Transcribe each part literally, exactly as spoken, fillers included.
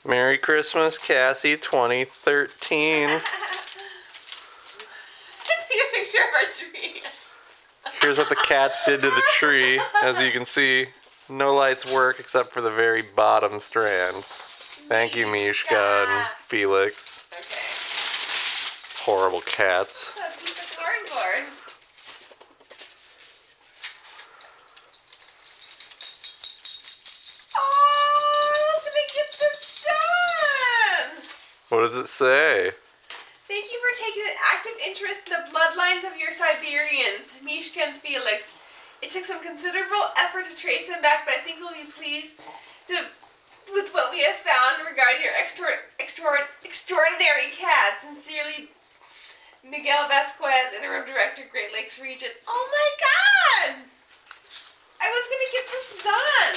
Merry Christmas, Cassie, twenty thirteen. Take a picture of our tree. Here's what the cats did to the tree. As you can see, no lights work except for the very bottom strand. Thank you, Mishka and Felix. Okay. Horrible cats. It's a piece of cardboard. Oh, I was gonna get this done. What does it say? Thank you for taking an active interest in the bloodlines of your Siberians, Mishka and Felix. It took some considerable effort to trace them back, but I think you'll be pleased to, with what we have found regarding your extra, extra, extraordinary cat. Sincerely, Miguel Vasquez, Interim Director, Great Lakes Region. Oh my God! I was gonna get this done.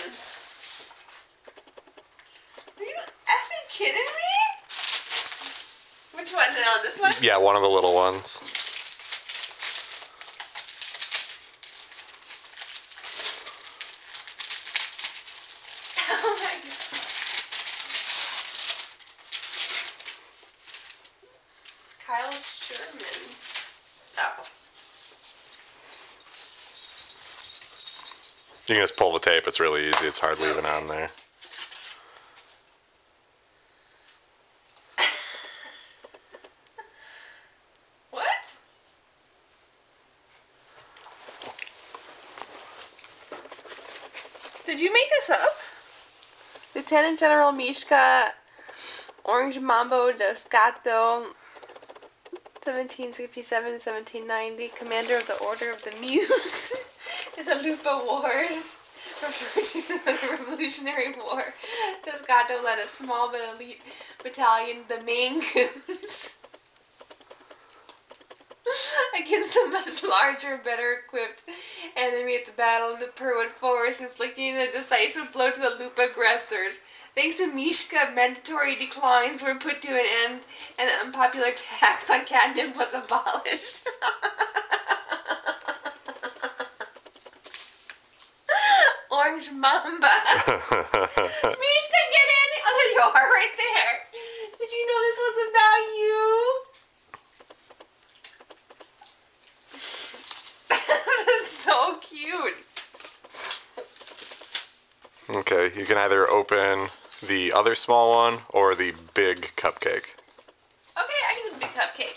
Are you effing kidding me? Which one now? This one? Yeah, one of the little ones. Oh my God. Kyle Sherman. Oh. You can just pull the tape. It's really easy. It's hardly even on there. What? Did you make this up? Lieutenant General Mishka Orange Mambo dos Gato, seventeen sixty-seven to seventeen ninety, commander of the Order of the Muse in the Lupa Wars, referred to in the Revolutionary War. Dos Gato led a small but elite battalion, the Mangoons, against a much larger, better equipped enemy at the Battle of the Perwood Forest, inflicting a decisive blow to the Lupa aggressors. Thanks to Mishka, mandatory declines were put to an end, and the unpopular tax on catnip was abolished. Orange Mamba. Mishka, get in! Oh, there you are, right there. Did you know this was about you? That's so cute. Okay, you can either open the other small one or the big cupcake. Okay, I can do the big cupcake.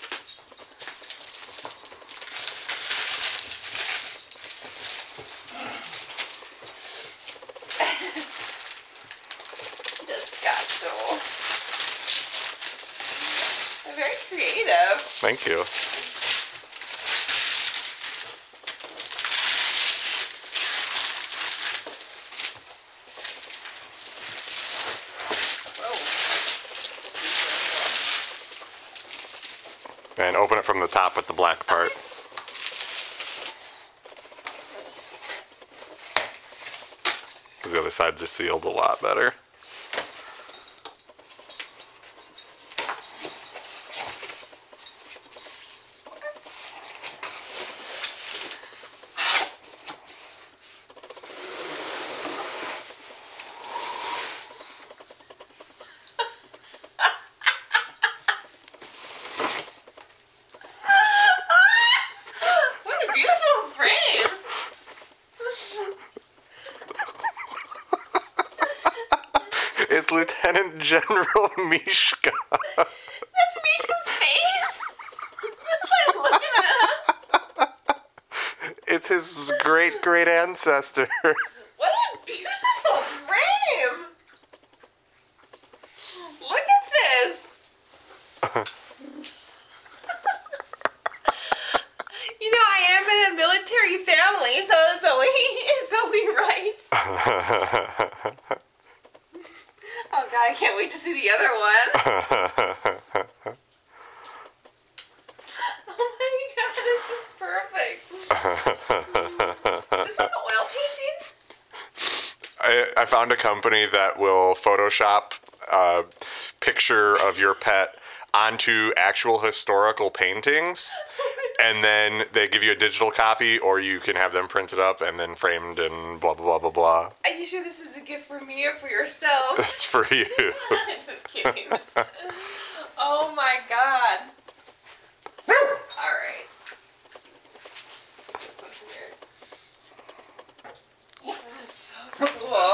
Just got so. They're very creative. Thank you. And open it from the top with the black part. Because the other sides are sealed a lot better. It's Lieutenant General Mishka. That's Mishka's face? That's like looking at him. It's his great great ancestor. What a beautiful frame! Look at this! You know, I am in a military family, so it's only, it's only right. Oh God, I can't wait to see the other one. Oh my God, this is perfect. Is this like an oil painting? I, I found a company that will Photoshop a picture of your pet onto actual historical paintings, and then they give you a digital copy, or you can have them printed up and then framed and blah blah blah blah blah. Are you sure this is a gift for me or for yourself? It's for you. I'm just insane. Oh my god. Alright. This one here. That's so cool.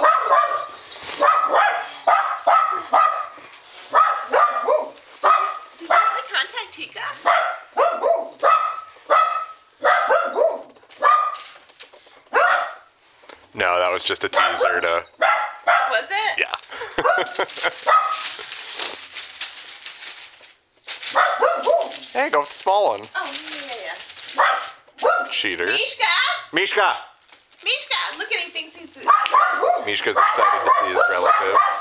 Did you really contact Tika? No, that was just a teaser to. Was it? Yeah. Hey, go with the small one. Oh, yeah, yeah. Cheater. Mishka! Mishka! Mishka! Look at him, thinks he's... Mishka's excited to see his relatives.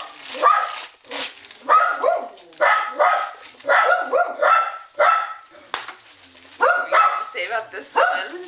We have to say about this one.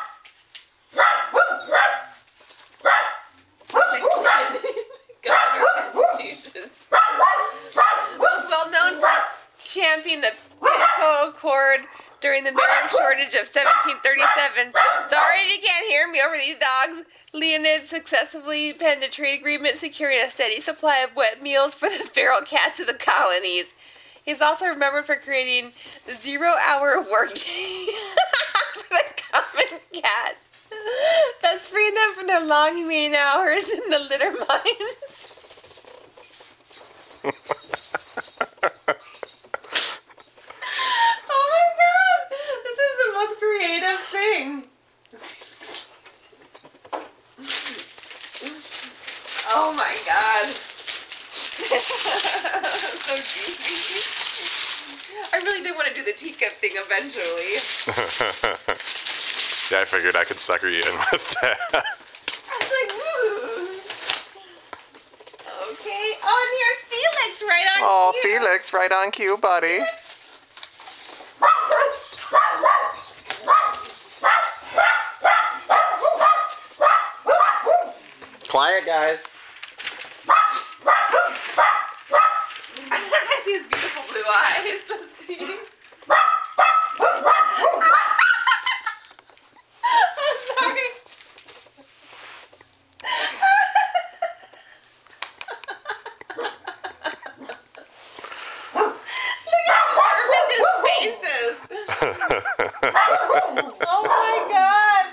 Governor Constitutions. Was well known for championing the Petco Accord during the milling shortage of seventeen thirty-seven. Sorry if you can't hear me over these dogs. Leonid successfully penned a trade agreement securing a steady supply of wet meals for the feral cats of the colonies. He's also remembered for creating the zero-hour workday for the common cat, thus freeing them from their long humane hours in the litter mines. Oh my god! This is the most creative thing. Oh my god. So goofy. I really did want to do the Tika thing eventually. Yeah, I figured I could sucker you in with that. I was like, woo. Okay. Oh, and here's Felix right on Oh, cue. Felix, right on cue, buddy. Quiet, guys. I see his beautiful blue eyes. Let's see. I'm sorry. Look how perfect his face is. Oh my god.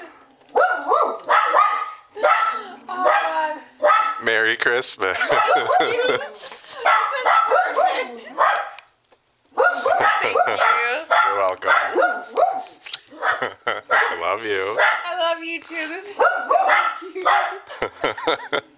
Oh god. Merry Christmas. This is perfect. Thank you. You're welcome. I love you. I love you too. This is so cute.